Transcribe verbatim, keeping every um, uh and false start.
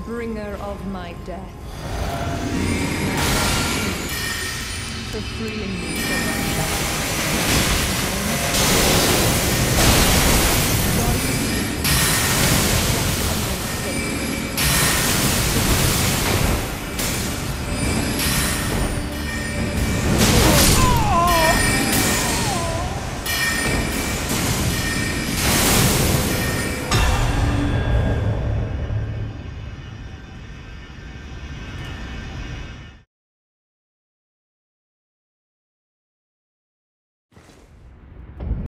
bringer of my death. For freeing me from